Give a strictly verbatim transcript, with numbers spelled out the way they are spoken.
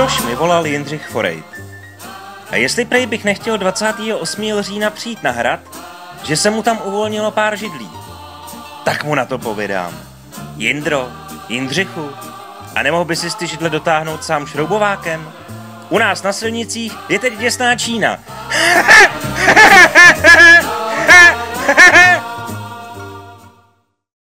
Už mi volal Jindřich Forejt. A jestli prej bych nechtěl dvacátého osmého října přijít na hrad, že se mu tam uvolnilo pár židlí. Tak mu na to povědám. Jindro, Jindřichu, a nemohl by si ty židle dotáhnout sám šroubovákem? U nás na silnicích je teď děsná Čína.